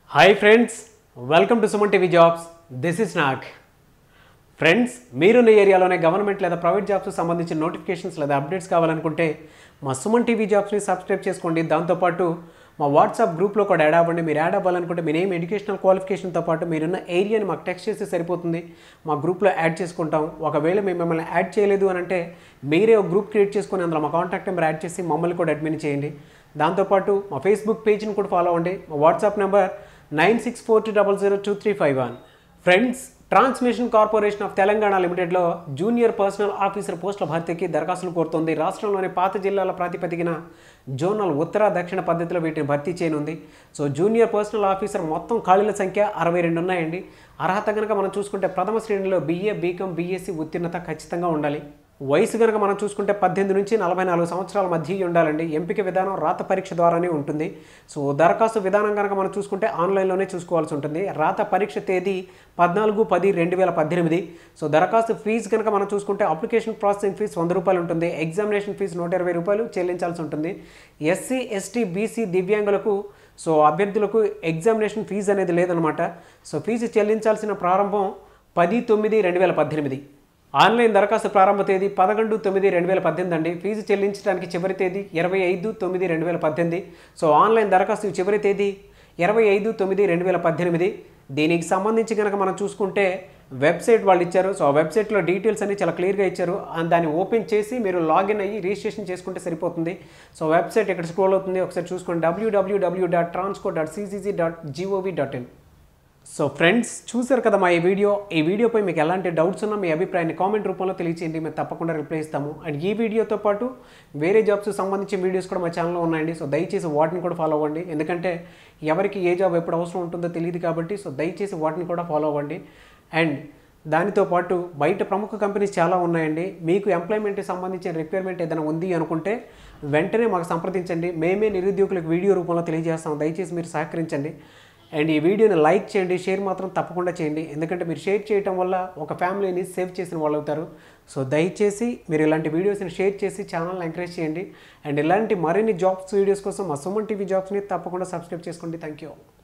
Hi friends, welcome to Suman TV jobs. This is Nag. Friends, మీరున్న ఏరియాలోనే government లేదా private jobs సంబంధించిన నోటిఫికేషన్స్ లేదా అప్డేట్స్ కావాలనుకుంటే మా సుమన్ టీవీ జాబ్స్ని సబ్స్క్రైబ్ చేసుకోండి. దాంతోపాటు మా వాట్సాప్ గ్రూప్లో కూడా యాడ్ అవ్వండి. మీరు యాడ్ అవ్వాలనుకుంటే మీ నేమ్, ఎడ్యుకేషనల్ క్వాలిఫికేషన్తో పాటు మీరున్న ఏరియాని మాకు టెక్స్ట్ చేస్తే సరిపోతుంది. మా గ్రూప్లో యాడ్ చేసుకుంటాం. ఒకవేళ మేము మిమ్మల్ని యాడ్ చేయలేదు అని అంటే మీరే ఒక గ్రూప్ క్రియేట్ చేసుకొని అందులో మా కాంటాక్ట్ నెంబర్ యాడ్ చేసి మమ్మల్ని కూడా అడ్మిన్ చేయండి. దాంతోపాటు మా ఫేస్బుక్ పేజ్ని కూడా ఫాలో అవ్వండి. మా WhatsApp number 9642002351. Friends, transmission corporation of Telangana లిమిటెడ్లో జూనియర్ పర్సనల్ ఆఫీసర్ పోస్టుల భర్తీకి దరఖాస్తులు కోరుతోంది. రాష్ట్రంలోని పాత జిల్లాల ప్రాతిపదికన జోనల్ ఉత్తర దక్షిణ పద్ధతిలో వీటిని భర్తీ చేయనుంది. సో జూనియర్ పర్సనల్ ఆఫీసర్ మొత్తం ఖాళీల సంఖ్య 62 ఉన్నాయండి. అర్హత కనుక మనం చూసుకుంటే ప్రథమ శ్రేణిలో BA, BCom, BSc ఉత్తీర్ణత ఖచ్చితంగా ఉండాలి. వయసు కనుక మనం చూసుకుంటే 18 నుంచి 44 సంవత్సరాల మధ్య ఉండాలండి. ఎంపిక విధానం రాత పరీక్ష ద్వారానే ఉంటుంది. సో దరఖాస్తు విధానం కనుక మనం చూసుకుంటే ఆన్లైన్లోనే చూసుకోవాల్సి ఉంటుంది. రాత పరీక్ష తేదీ 14/10/2018. సో దరఖాస్తు ఫీజు కనుక మనం చూసుకుంటే అప్లికేషన్ ప్రాసెసింగ్ ఫీజు ₹100 ఉంటుంది. ఎగ్జామినేషన్ ఫీజు ₹120 చెల్లించాల్సి ఉంటుంది. SC, ST, BC దివ్యాంగులకు సో అభ్యర్థులకు ఎగ్జామినేషన్ ఫీజు అనేది లేదనమాట. సో ఫీజు చెల్లించాల్సిన ప్రారంభం 10/9/2018. ఆన్లైన్ దరఖాస్తు ప్రారంభ తేదీ 11/9/2018 అండి. ఫీజు చెల్లించడానికి చివరి తేదీ 25/9/2018. సో ఆన్లైన్ దరఖాస్తు చివరి తేదీ 25/9/2018. దీనికి సంబంధించి కనుక మనం చూసుకుంటే వెబ్సైట్ వాళ్ళు ఇచ్చారు. సో ఆ వెబ్సైట్లో డీటెయిల్స్ అన్ని చాలా క్లియర్గా ఇచ్చారు. దాన్ని ఓపెన్ చేసి మీరు లాగిన్ అయ్యి రిజిస్ట్రేషన్ చేసుకుంటే సరిపోతుంది. సో వెబ్సైట్ ఇక్కడ స్క్రోల్ అవుతుంది, ఒకసారి చూసుకోండి. www.transco.ccc.gov.in. సో ఫ్రెండ్స్, చూసారు కదా మా ఈ వీడియోపై మీకు ఎలాంటి డౌట్స్ ఉన్నా మీ అభిప్రాయాన్ని కామెంట్ రూపంలో తెలియచేయండి. మేము తప్పకుండా రిప్లై ఇస్తాము. అండ్ ఈ వీడియోతో పాటు వేరే జాబ్స్ సంబంధించిన వీడియోస్ కూడా మా ఛానల్లో ఉన్నాయండి. సో దయచేసి వాటిని కూడా ఫాలో అవ్వండి. ఎందుకంటే ఎవరికి ఏ జాబ్ ఎప్పుడు అవసరం ఉంటుందో తెలియదు కాబట్టి సో దయచేసి వాటిని కూడా ఫాలో అవ్వండి. అండ్ దానితో పాటు బయట ప్రముఖ కంపెనీస్ చాలా ఉన్నాయండి. మీకు ఎంప్లాయ్మెంట్కి సంబంధించిన రిక్వైర్మెంట్ ఏదైనా ఉంది అనుకుంటే వెంటనే మాకు సంప్రదించండి. మేమే నిరుద్యోగులకు వీడియో రూపంలో తెలియజేస్తాం. దయచేసి మీరు సహకరించండి. అండ్ ఈ వీడియోని లైక్ చేయండి, షేర్ మాత్రం తప్పకుండా చేయండి. ఎందుకంటే మీరు షేర్ చేయడం వల్ల ఒక ఫ్యామిలీని సేవ్ చేసిన వాళ్ళు అవుతారు. సో దయచేసి మీరు ఇలాంటి వీడియోస్ని షేర్ చేసి ఛానల్ని ఎంకరేజ్ చేయండి. అండ్ ఇలాంటి మరిన్ని జాబ్స్ వీడియోస్ కోసం మా సుమన్ టీవీ జాబ్స్ని తప్పకుండా సబ్స్క్రైబ్ చేసుకోండి. Thank you.